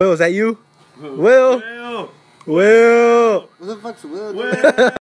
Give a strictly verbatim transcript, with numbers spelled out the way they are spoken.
Will, is that you? Will? Will! Will! What the fuck's Will?